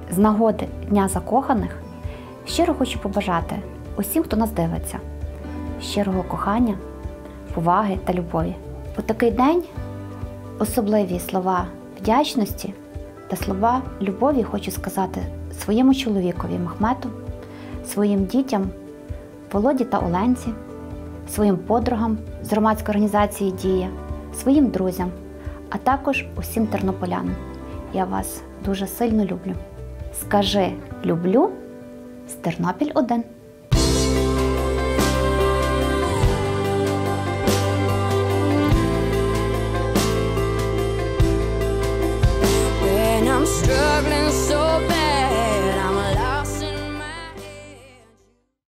З нагоди Дня закоханих щиро хочу побажати усім, хто нас дивиться, щирого кохання, поваги та любові. У такий день особливі слова вдячності та слова любові хочу сказати своєму чоловікові Махмету, своїм дітям Володі та Оленці, своїм подругам з громадської організації «Дія», своїм друзям, а також усім тернополянам. Я вас дуже сильно люблю. Скажи «люблю» з Тернопіль 1.